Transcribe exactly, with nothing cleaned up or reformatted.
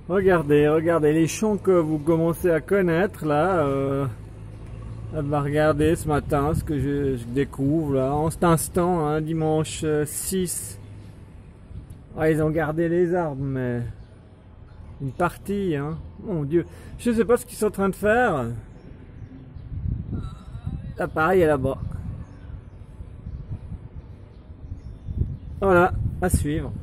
Regardez, regardez les champs que vous commencez à connaître là. Euh, bah, regardez ce matin ce que je, je découvre là, en cet instant, hein, dimanche six. Ah, ils ont gardé les arbres, mais une partie, hein. Mon Dieu, je sais pas ce qu'ils sont en train de faire. L'appareil est là-bas. Voilà, à suivre.